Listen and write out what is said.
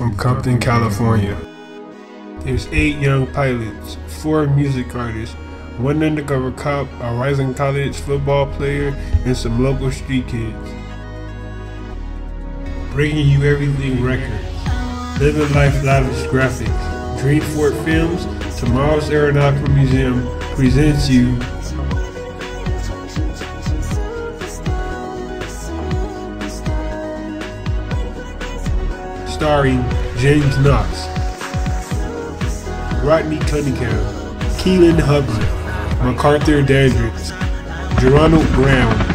from Compton, California. There's 8 young pilots, 4 music artists, 1 undercover cop, a rising college football player, and some local street kids. Bringing you everything records. Living Life Lavish Graphics. Dreamfort Films, Tomorrow's Aeronautical Museum presents you starring James Knox, Rodney Cunningham, Keelan Hubbard, MacArthur Dandridge, Geronimo Brown,